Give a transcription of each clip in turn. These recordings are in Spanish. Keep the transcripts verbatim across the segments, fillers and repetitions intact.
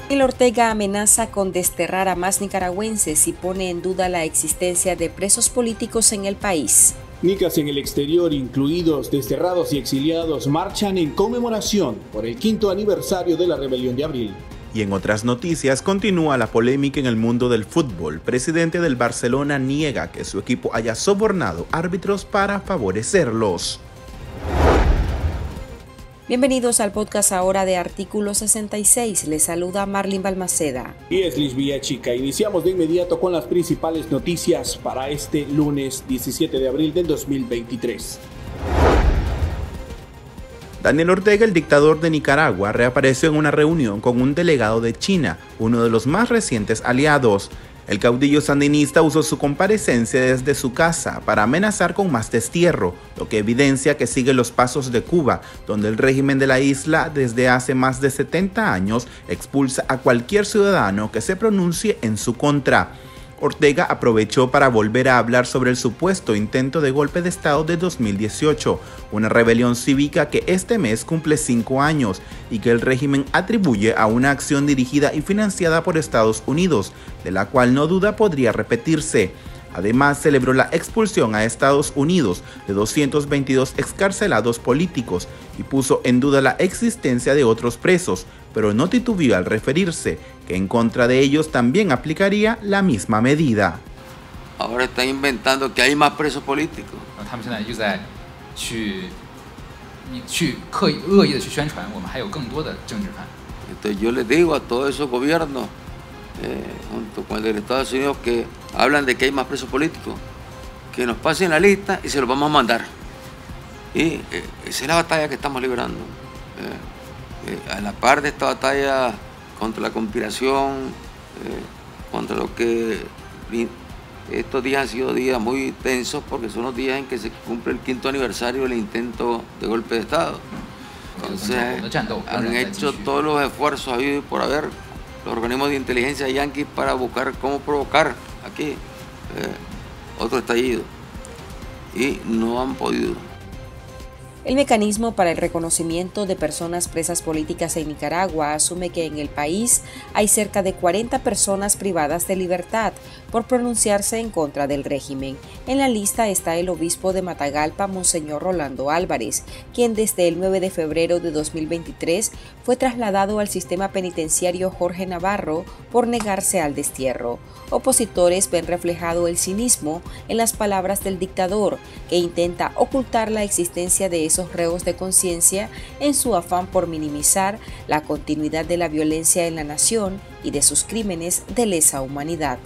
El Ortega amenaza con desterrar a más nicaragüenses y pone en duda la existencia de presos políticos en el país. Nicas en el exterior, incluidos desterrados y exiliados, marchan en conmemoración por el quinto aniversario de la rebelión de abril. Y en otras noticias, continúa la polémica en el mundo del fútbol. Presidente del Barcelona niega que su equipo haya sobornado árbitros para favorecerlos. Bienvenidos al podcast ahora de Artículo sesenta y seis. Les saluda Marlene Balmaceda. Y es Liz Villachica. Iniciamos de inmediato con las principales noticias para este lunes diecisiete de abril del dos mil veintitrés. Daniel Ortega, el dictador de Nicaragua, reapareció en una reunión con un delegado de China, uno de los más recientes aliados. El caudillo sandinista usó su comparecencia desde su casa para amenazar con más destierro, lo que evidencia que sigue los pasos de Cuba, donde el régimen de la isla desde hace más de setenta años expulsa a cualquier ciudadano que se pronuncie en su contra. Ortega aprovechó para volver a hablar sobre el supuesto intento de golpe de Estado de dos mil dieciocho, una rebelión cívica que este mes cumple cinco años y que el régimen atribuye a una acción dirigida y financiada por Estados Unidos, de la cual no duda podría repetirse. Además, celebró la expulsión a Estados Unidos de doscientos veintidós excarcelados políticos y puso en duda la existencia de otros presos, pero no titubeó al referirse que en contra de ellos también aplicaría la misma medida. Ahora están inventando que hay más presos políticos. Entonces yo les digo a todos esos gobiernos, eh, junto con el de Estados Unidos, que hablan de que hay más presos políticos, que nos pasen la lista y se los vamos a mandar. Y eh, esa es la batalla que estamos librando. Eh, eh, a la par de esta batalla contra la conspiración, eh, contra lo que estos días han sido días muy tensos porque son los días en que se cumple el quinto aniversario del intento de golpe de Estado. Entonces han hecho todos los esfuerzos habidos por haber los organismos de inteligencia yanquis para buscar cómo provocar aquí eh, otro estallido y no han podido. El mecanismo para el reconocimiento de personas presas políticas en Nicaragua asume que en el país hay cerca de cuarenta personas privadas de libertad por pronunciarse en contra del régimen. En la lista está el obispo de Matagalpa, Monseñor Rolando Álvarez, quien desde el nueve de febrero de dos mil veintitrés fue trasladado al sistema penitenciario Jorge Navarro por negarse al destierro. Opositores ven reflejado el cinismo en las palabras del dictador, que intenta ocultar la existencia de esos reos de conciencia en su afán por minimizar la continuidad de la violencia en la nación y de sus crímenes de lesa humanidad.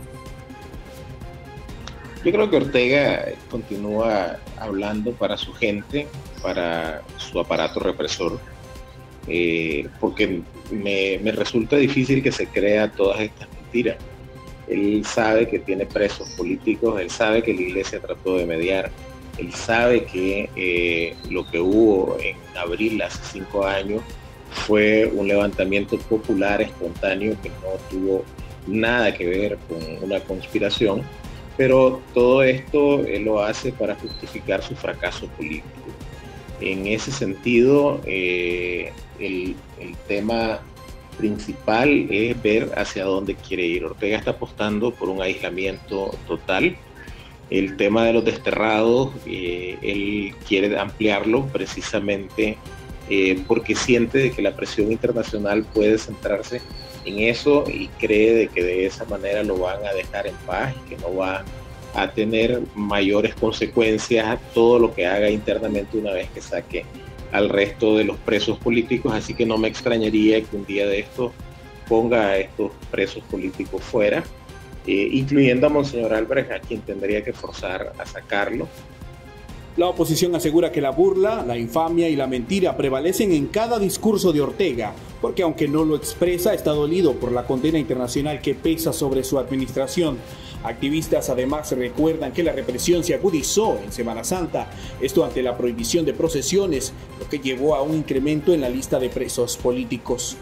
Yo creo que Ortega continúa hablando para su gente, para su aparato represor, eh, porque me, me resulta difícil que se crea todas estas mentiras. Él sabe que tiene presos políticos, él sabe que la iglesia trató de mediar, él sabe que eh, lo que hubo en abril hace cinco años fue un levantamiento popular espontáneo que no tuvo nada que ver con una conspiración, pero todo esto él lo hace para justificar su fracaso político. En ese sentido, eh, el, el tema principal es ver hacia dónde quiere ir. Ortega está apostando por un aislamiento total. El tema de los desterrados, eh, él quiere ampliarlo precisamente eh, porque siente de que la presión internacional puede centrarse en eso y cree de que de esa manera lo van a dejar en paz y que no va a tener mayores consecuencias a todo lo que haga internamente una vez que saque al resto de los presos políticos, así que no me extrañaría que un día de esto ponga a estos presos políticos fuera, eh, incluyendo a Monseñor Álvarez, a quien tendría que forzar a sacarlo. La oposición asegura que la burla, la infamia y la mentira prevalecen en cada discurso de Ortega, porque aunque no lo expresa, está dolido por la condena internacional que pesa sobre su administración. Activistas además recuerdan que la represión se agudizó en Semana Santa, esto ante la prohibición de procesiones, lo que llevó a un incremento en la lista de presos políticos.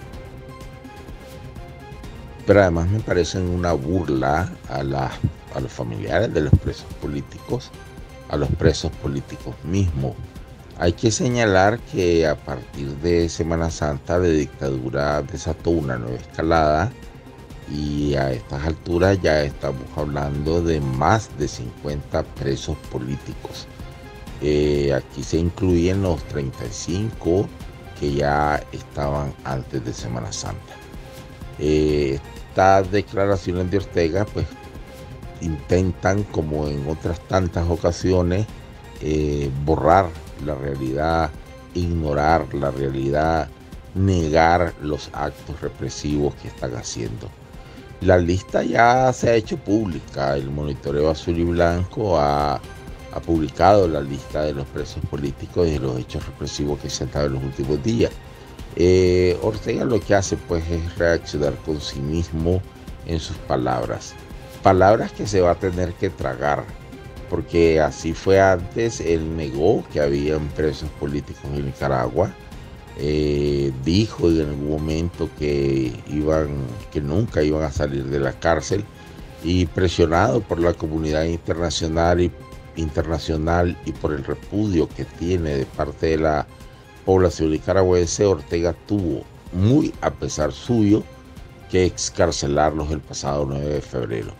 Pero además me parecen una burla a, la, a los familiares de los presos políticos, a los presos políticos mismos, Hay que señalar que a partir de Semana Santa la dictadura desató una nueva escalada y a estas alturas ya estamos hablando de más de cincuenta presos políticos. Eh, aquí se incluyen los treinta y cinco que ya estaban antes de Semana Santa. Eh, estas declaraciones de Ortega pues intentan, como en otras tantas ocasiones, eh, borrar la realidad, ignorar la realidad, negar los actos represivos que están haciendo. La lista ya se ha hecho pública. El Monitoreo Azul y Blanco ha, ha publicado la lista de los presos políticos y de los hechos represivos que se han dado en los últimos días. Eh, Ortega lo que hace pues es reaccionar con cinismo en sus palabras. Palabras que se va a tener que tragar, porque así fue antes. Él negó que habían presos políticos en Nicaragua. Eh, dijo en algún momento que, iban, que nunca iban a salir de la cárcel, y presionado por la comunidad internacional y, internacional y por el repudio que tiene de parte de la población nicaragüense, Ortega tuvo, muy a pesar suyo, que excarcelarlos el pasado nueve de febrero.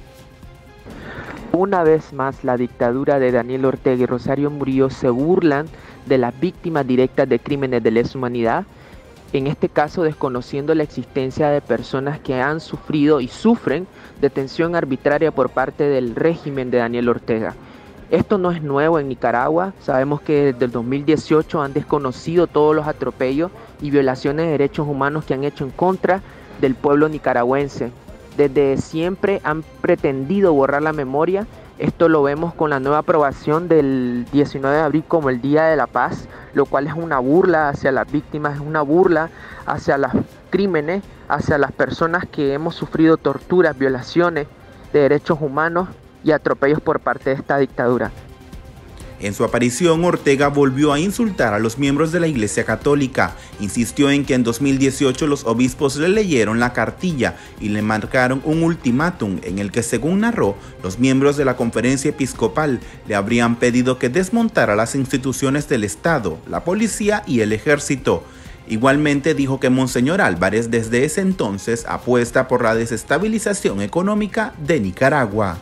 Una vez más, la dictadura de Daniel Ortega y Rosario Murillo se burlan de las víctimas directas de crímenes de lesa humanidad, en este caso desconociendo la existencia de personas que han sufrido y sufren detención arbitraria por parte del régimen de Daniel Ortega. Esto no es nuevo en Nicaragua. Sabemos que desde el dos mil dieciocho han desconocido todos los atropellos y violaciones de derechos humanos que han hecho en contra del pueblo nicaragüense. Desde siempre han pretendido borrar la memoria. Esto lo vemos con la nueva aprobación del diecinueve de abril como el Día de la Paz, lo cual es una burla hacia las víctimas, es una burla hacia los crímenes, hacia las personas que hemos sufrido torturas, violaciones de derechos humanos y atropellos por parte de esta dictadura. En su aparición, Ortega volvió a insultar a los miembros de la Iglesia Católica. Insistió en que en dos mil dieciocho los obispos le leyeron la cartilla y le marcaron un ultimátum en el que, según narró, los miembros de la Conferencia Episcopal le habrían pedido que desmontara las instituciones del Estado, la policía y el ejército. Igualmente dijo que Monseñor Álvarez desde ese entonces apuesta por la desestabilización económica de Nicaragua.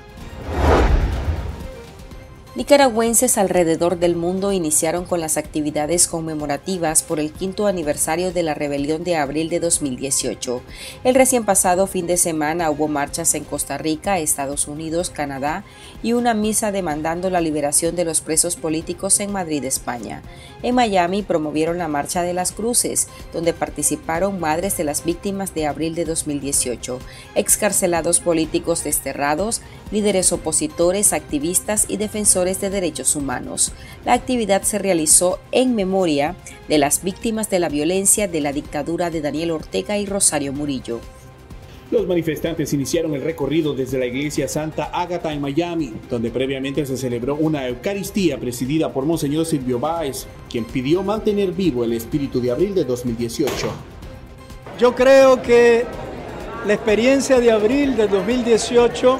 Nicaragüenses alrededor del mundo iniciaron con las actividades conmemorativas por el quinto aniversario de la rebelión de abril de dos mil dieciocho. El recién pasado fin de semana hubo marchas en Costa Rica, Estados Unidos, Canadá y una misa demandando la liberación de los presos políticos en Madrid, España. En Miami promovieron la Marcha de las Cruces, donde participaron madres de las víctimas de abril de dos mil dieciocho, excarcelados políticos desterrados, líderes opositores, activistas y defensores de derechos humanos. La actividad se realizó en memoria de las víctimas de la violencia de la dictadura de Daniel Ortega y Rosario Murillo. Los manifestantes iniciaron el recorrido desde la iglesia Santa Ágata en Miami, donde previamente se celebró una Eucaristía presidida por Monseñor Silvio Báez, quien pidió mantener vivo el espíritu de abril de dos mil dieciocho. Yo creo que la experiencia de abril de dos mil dieciocho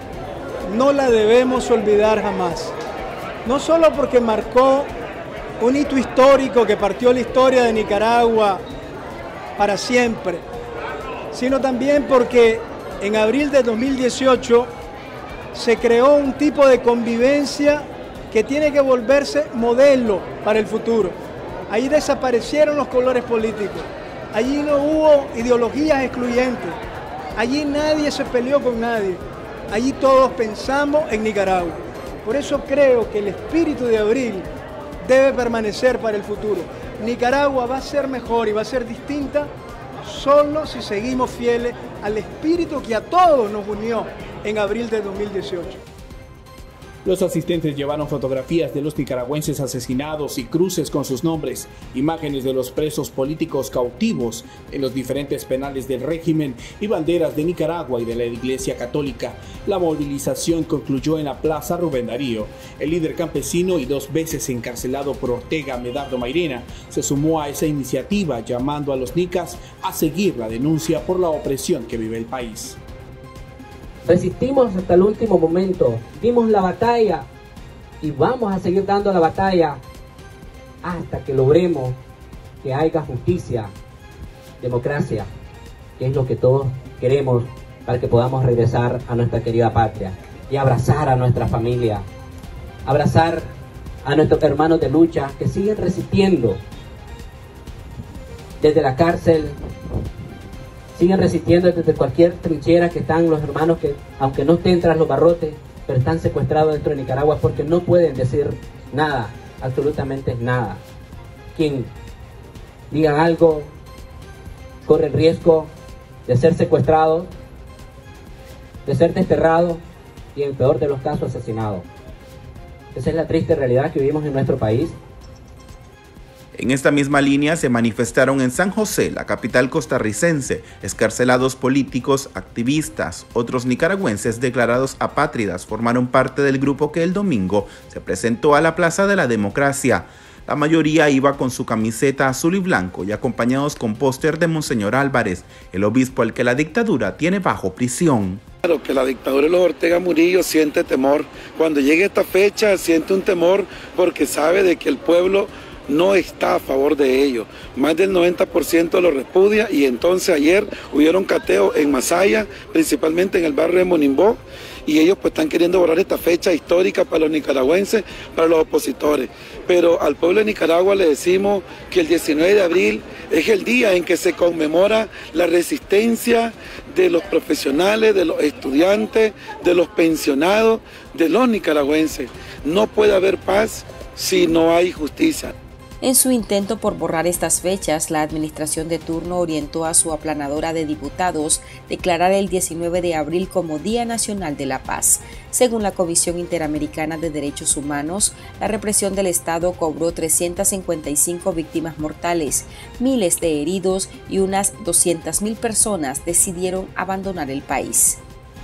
no la debemos olvidar jamás. No solo porque marcó un hito histórico que partió la historia de Nicaragua para siempre, sino también porque en abril de dos mil dieciocho se creó un tipo de convivencia que tiene que volverse modelo para el futuro. Allí desaparecieron los colores políticos, allí no hubo ideologías excluyentes, allí nadie se peleó con nadie. Allí todos pensamos en Nicaragua. Por eso creo que el espíritu de abril debe permanecer para el futuro. Nicaragua va a ser mejor y va a ser distinta solo si seguimos fieles al espíritu que a todos nos unió en abril de dos mil dieciocho. Los asistentes llevaron fotografías de los nicaragüenses asesinados y cruces con sus nombres, imágenes de los presos políticos cautivos en los diferentes penales del régimen y banderas de Nicaragua y de la Iglesia Católica. La movilización concluyó en la Plaza Rubén Darío. El líder campesino y dos veces encarcelado por Ortega, Medardo Mairena, se sumó a esa iniciativa llamando a los nicas a seguir la denuncia por la opresión que vive el país. Resistimos hasta el último momento, dimos la batalla y vamos a seguir dando la batalla hasta que logremos que haya justicia, democracia, que es lo que todos queremos para que podamos regresar a nuestra querida patria y abrazar a nuestra familia, abrazar a nuestros hermanos de lucha que siguen resistiendo desde la cárcel, siguen resistiendo desde cualquier trinchera que están los hermanos que, aunque no estén tras los barrotes, pero están secuestrados dentro de Nicaragua porque no pueden decir nada, absolutamente nada. Quien diga algo corre el riesgo de ser secuestrado, de ser desterrado y en el peor de los casos asesinado. Esa es la triste realidad que vivimos en nuestro país. En esta misma línea se manifestaron en San José, la capital costarricense, excarcelados políticos, activistas. Otros nicaragüenses declarados apátridas formaron parte del grupo que el domingo se presentó a la Plaza de la Democracia. La mayoría iba con su camiseta azul y blanco y acompañados con póster de Monseñor Álvarez, el obispo al que la dictadura tiene bajo prisión. Claro que la dictadura de los Ortega Murillo siente temor. Cuando llegue esta fecha siente un temor porque sabe de que el pueblo no está a favor de ello. Más del noventa por ciento lo repudia y entonces ayer hubieron cateos en Masaya, principalmente en el barrio de Monimbó, y ellos pues están queriendo borrar esta fecha histórica para los nicaragüenses, para los opositores. Pero al pueblo de Nicaragua le decimos que el diecinueve de abril es el día en que se conmemora la resistencia de los profesionales, de los estudiantes, de los pensionados, de los nicaragüenses. No puede haber paz si no hay justicia. En su intento por borrar estas fechas, la administración de turno orientó a su aplanadora de diputados declarar el diecinueve de abril como Día Nacional de la Paz. Según la Comisión Interamericana de Derechos Humanos, la represión del Estado cobró trescientas cincuenta y cinco víctimas mortales, miles de heridos y unas doscientas mil personas decidieron abandonar el país.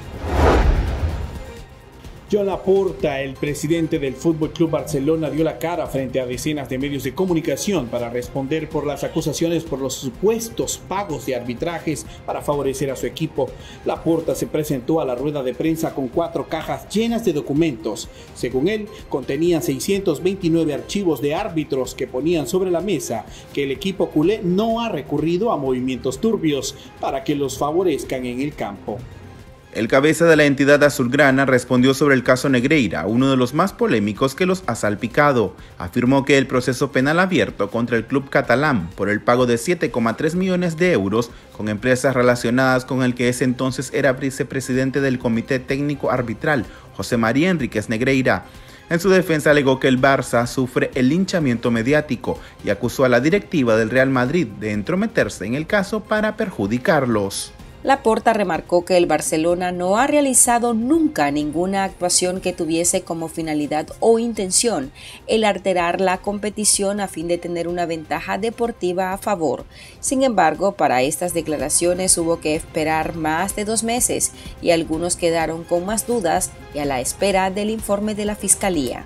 Joan Laporta, el presidente del Fútbol Club Barcelona, dio la cara frente a decenas de medios de comunicación para responder por las acusaciones por los supuestos pagos de arbitrajes para favorecer a su equipo. Laporta se presentó a la rueda de prensa con cuatro cajas llenas de documentos. Según él, contenían seiscientos veintinueve archivos de árbitros que ponían sobre la mesa que el equipo culé no ha recurrido a movimientos turbios para que los favorezcan en el campo. El cabeza de la entidad azulgrana respondió sobre el caso Negreira, uno de los más polémicos que los ha salpicado. Afirmó que el proceso penal abierto contra el club catalán por el pago de siete coma tres millones de euros con empresas relacionadas con el que ese entonces era vicepresidente del Comité Técnico Arbitral, José María Enríquez Negreira. En su defensa alegó que el Barça sufre el linchamiento mediático y acusó a la directiva del Real Madrid de entrometerse en el caso para perjudicarlos. Laporta remarcó que el Barcelona no ha realizado nunca ninguna actuación que tuviese como finalidad o intención el alterar la competición a fin de tener una ventaja deportiva a favor. Sin embargo, para estas declaraciones hubo que esperar más de dos meses y algunos quedaron con más dudas y a la espera del informe de la Fiscalía.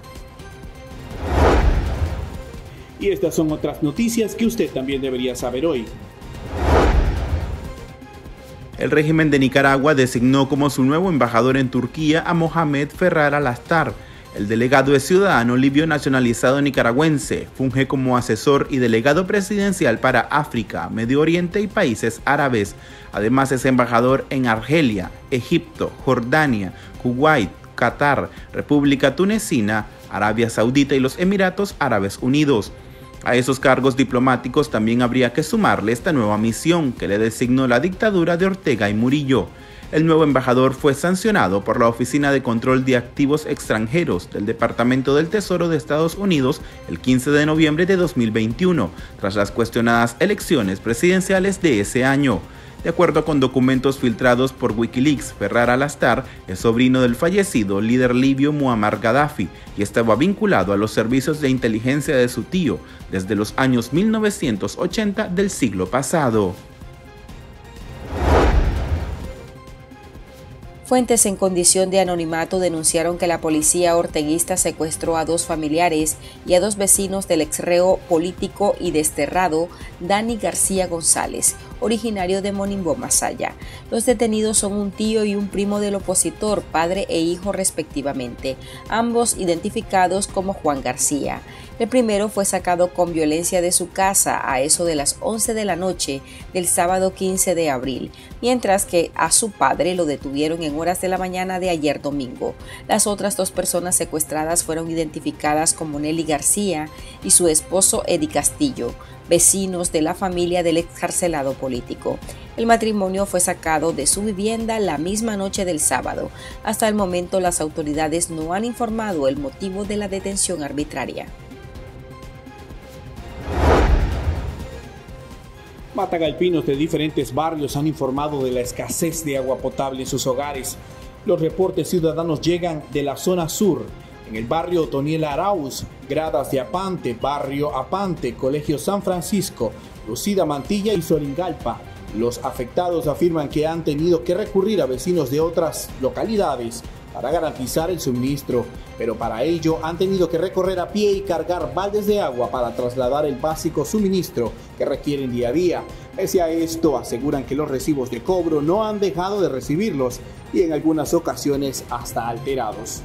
Y estas son otras noticias que usted también debería saber hoy. El régimen de Nicaragua designó como su nuevo embajador en Turquía a Mohamed Ferrar Alastar. El delegado es ciudadano libio nacionalizado nicaragüense, funge como asesor y delegado presidencial para África, Medio Oriente y países árabes. Además es embajador en Argelia, Egipto, Jordania, Kuwait, Qatar, República Tunecina, Arabia Saudita y los Emiratos Árabes Unidos. A esos cargos diplomáticos también habría que sumarle esta nueva misión que le designó la dictadura de Ortega y Murillo. El nuevo embajador fue sancionado por la Oficina de Control de Activos Extranjeros del Departamento del Tesoro de Estados Unidos el quince de noviembre de dos mil veintiuno, tras las cuestionadas elecciones presidenciales de ese año. De acuerdo con documentos filtrados por Wikileaks, Ferrar Alastar es sobrino del fallecido líder libio Muammar Gaddafi y estaba vinculado a los servicios de inteligencia de su tío desde los años mil novecientos ochenta del siglo pasado. Fuentes en condición de anonimato denunciaron que la policía orteguista secuestró a dos familiares y a dos vecinos del exreo político y desterrado Dani García González, originario de Monimbó, Masaya. Los detenidos son un tío y un primo del opositor, padre e hijo respectivamente, ambos identificados como Juan García. El primero fue sacado con violencia de su casa a eso de las once de la noche del sábado quince de abril, mientras que a su padre lo detuvieron en horas de la mañana de ayer domingo. Las otras dos personas secuestradas fueron identificadas como Nelly García y su esposo Eddie Castillo, vecinos de la familia del excarcelado político. El matrimonio fue sacado de su vivienda la misma noche del sábado. Hasta el momento las autoridades no han informado el motivo de la detención arbitraria. Matagalpinos de diferentes barrios han informado de la escasez de agua potable en sus hogares. Los reportes ciudadanos llegan de la zona sur, en el barrio Otoniel Arauz, Gradas de Apante, Barrio Apante, Colegio San Francisco, Lucida Mantilla y Soringalpa. Los afectados afirman que han tenido que recurrir a vecinos de otras localidades para garantizar el suministro, pero para ello han tenido que recorrer a pie y cargar baldes de agua para trasladar el básico suministro que requieren día a día. Pese a esto, aseguran que los recibos de cobro no han dejado de recibirlos y en algunas ocasiones hasta alterados.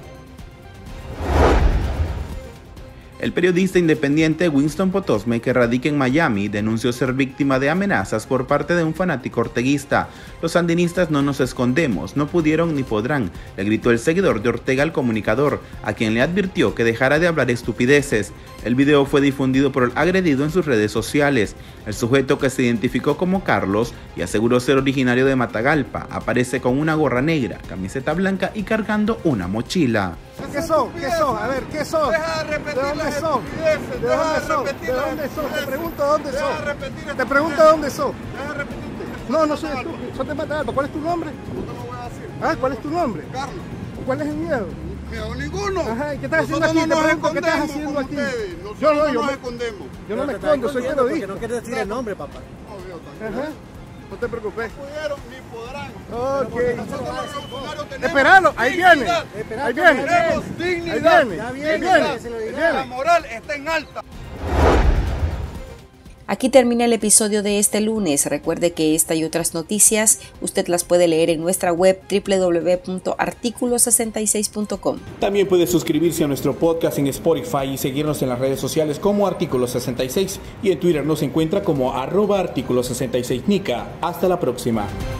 El periodista independiente Winston Potosme, que radica en Miami, denunció ser víctima de amenazas por parte de un fanático orteguista. Los sandinistas no nos escondemos, no pudieron ni podrán, le gritó el seguidor de Ortega al comunicador, a quien le advirtió que dejara de hablar estupideces. El video fue difundido por el agredido en sus redes sociales. El sujeto, que se identificó como Carlos y aseguró ser originario de Matagalpa, aparece con una gorra negra, camiseta blanca y cargando una mochila. ¿Qué son? ¿Qué son? A ver, ¿qué son? Deja de repetir. ¿De dónde son? ¿De dónde son? ¿De dónde son? Te pregunto dónde son. Te pregunto dónde son. Deja de repetirte. No, no soy tú. Soy de Matagalpa. ¿Cuál es tu nombre? No te lo voy a decir. Ah, ¿cuál es tu nombre? Carlos. ¿Cuál es el miedo? Miedo ninguno. Ajá, ¿y qué estás haciendo aquí? Te pregunto, ¿qué estás haciendo aquí? Yo no, yo nos escondemos. Yo no me escondo, soy periodista. No quieres decir el nombre, papá. Ajá. No te preocupes. No pudieron ni podrán. Ok. Esperalo, ahí viene. Ahí viene. Tenemos dignidad. Ahí viene. Ahí viene. Ahí viene. La moral está en alta. Aquí termina el episodio de este lunes. Recuerde que esta y otras noticias usted las puede leer en nuestra web doble u doble u doble u punto artículo sesenta y seis punto com. También puede suscribirse a nuestro podcast en Spotify y seguirnos en las redes sociales como Artículo sesenta y seis y en Twitter nos encuentra como arroba Artículo sesenta y seis Nica. Hasta la próxima.